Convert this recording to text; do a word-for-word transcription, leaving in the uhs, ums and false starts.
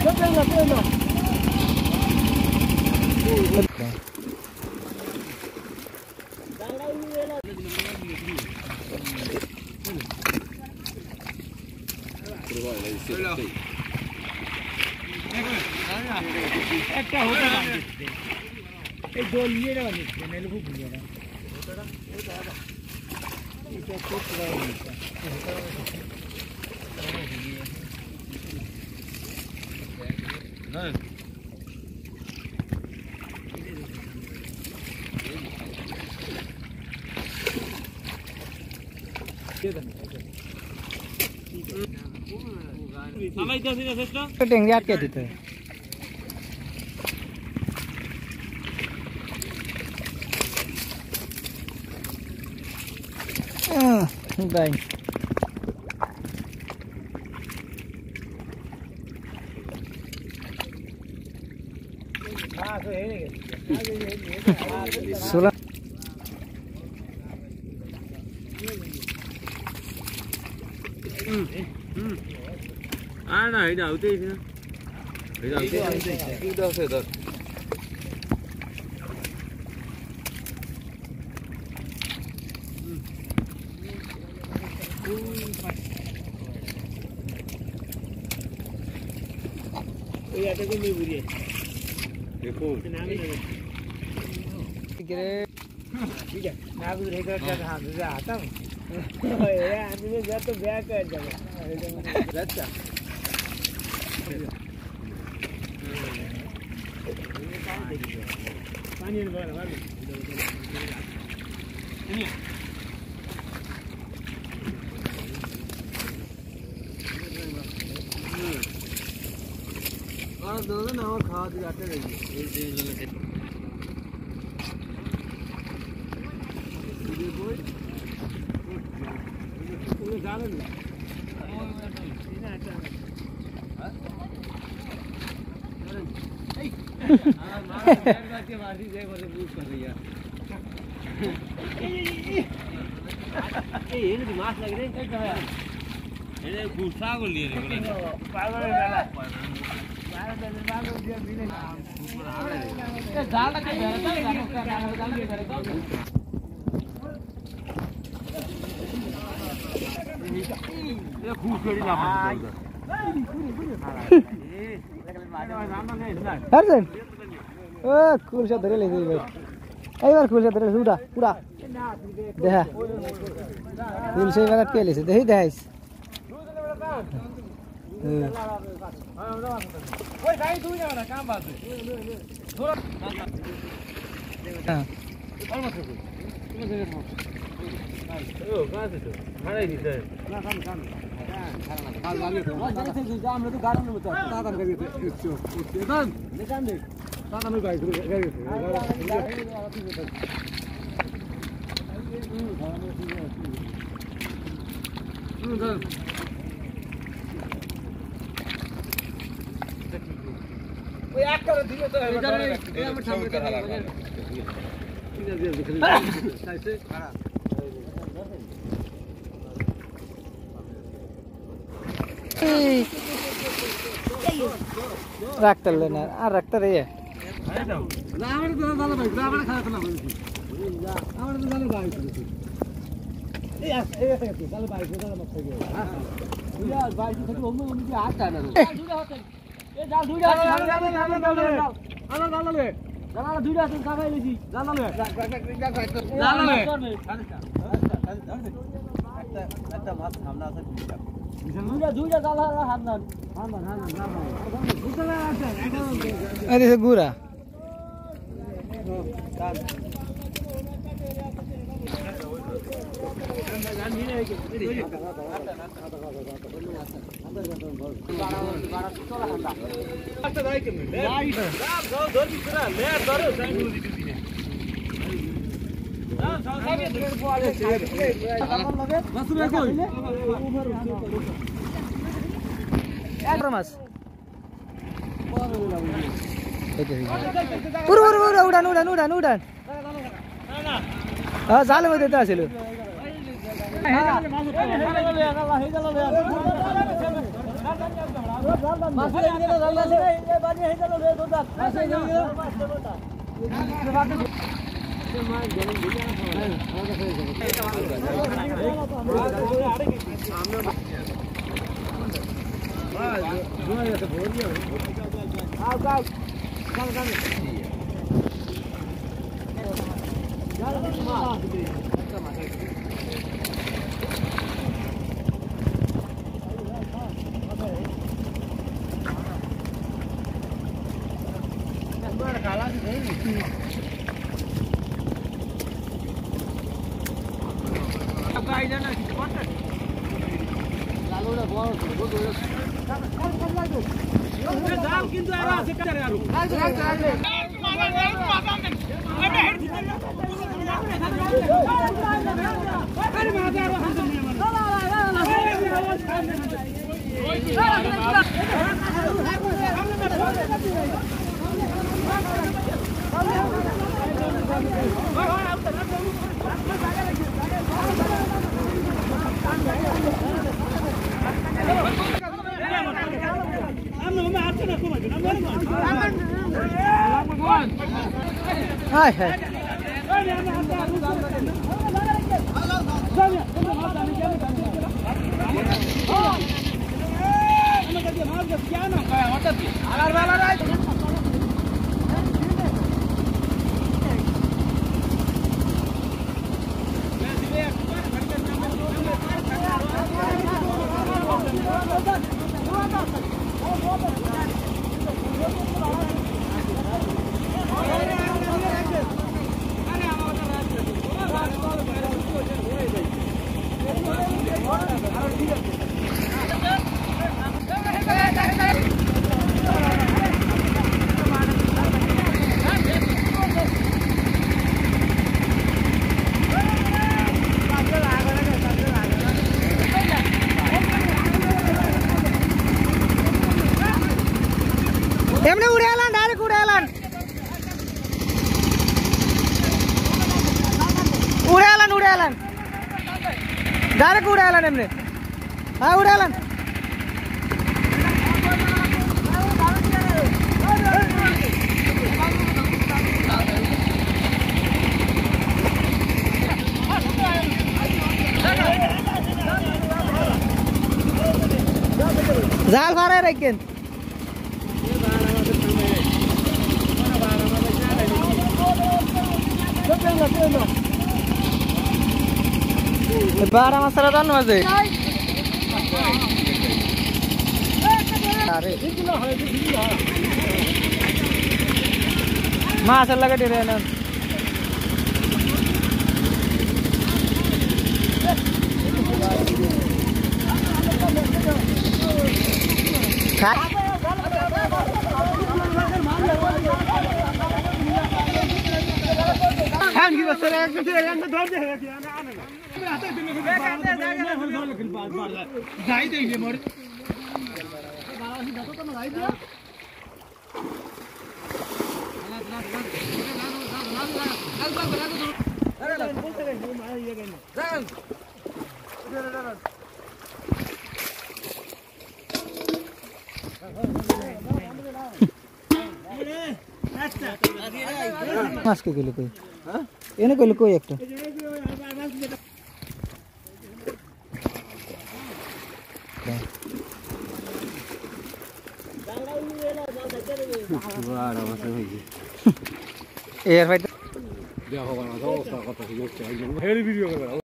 একটা হতে পারে এই দোল নিয়ে যাওয়া নিচ্ছে নেলে খুব ভুলে না এটা খুব ভালো নিচ্ছে না समय कैसे है सिस्टम टेंगे आट के देते हैं बाय हां तो है नहीं सोलह हम्म आ ना इधर आते हैं इधर आते हैं इधर से इधर ये आटे को नहीं बुरी है देखो नाम ही लगे ठीक है ठीक है नाम भी रहेगा क्या हां से आता हूं ये आदमी जा तो ब्याह कर जाएगा अच्छा पानी में भर भर नहीं और दोनों ना और खा जाते रहिए एक दिन लगे ये बोल ये जाने नहीं इन्हें अच्छा हां हां मार बैठ के मार दी जय बोले पूछ कर रही है ये ये दिमाग लग रहे है क्या ये गुस्सा को लिए रे पागल है ना जाल का घेरा था उसका काम डाल के करेगा ये खूब छोड़ी ना हर दिन ओ कुल से धरे ले भाई एक बार कुल से धरे उड़ा उड़ा देखा कुल से वाला के ले से देही देहाइस ओए भाई तू जा ना काम बात है थोड़ा हां और मत करो तुम से मत ओ कहां से तो खाना ही नहीं ना काम काम हां लागे तो जरा से जा हम लोग तो गार्डन में बता काम कर रहे थे एकदम निकाल दे दादा में भाई कर रहे थे हम्म ओए एक कर दियो तो इधर ये हम सामने कर इधर इधर दिख रही कैसे खड़ा रखते लेना आ रखते रहिए रावण तो दाल भाई रावण खा करना भाई रावण तो दाल भाई ए ए दाल भाई को दाल मत खाइए हां यार भाई तो हम मुझे हाथ का ना ए जाल दुईटा जाल जाल जाल जाल आला जाल ले जाल दुईटा से का खाई लेছি जाल ले जाल ले একটা একটা মাছ সামনে আছে দুইটা দুইটা দুইটা জাল হাত দাও হাত দাও হাত দাও বুঝলা আছে अरे से गुरा जान नहीं है कि अच्छा भाई के में लाइट राम जाओ दो दिन पूरा ले दरो साइड में दिख रही है हां साथ में ढेर को आले बस में कोई एक रमास पुरु पुरु पुरु उडान उडान उडान उडान हां जाले मध्ये देता असेल हे जाले मासु हे जाले हे जाले মাছ হয়ে গেল জাল আছে এই বাড়ি হয়ে গেল রে দোদা মাছ হয়ে গেল মাছ গরম দিলা হ্যাঁ আমাদের হয়ে যাবে আও গাও গাও গাও কিন্তু আরো আছে কারে আরো হাই হাই এমনি উড়ে এলাম ডাইরেক্ট উড়ে এলাম উড়ে এলাম উড়ে এলাম ডাইরেক্ট উড়ে এলাম এমনি হ্যাঁ উড়ে এলাম জাল ফাড়ায় রাখেন बारह मसाला दाल मजे अरे मासा लगा दे रहे ना हम की बस एक से एक में दौड़ दे है जाई दे मोर मास्क के लिए कोई हां एने कोई कोई एक এর ভাই দেখো বাবা তো কথা কথা হেরি ভিডিও করে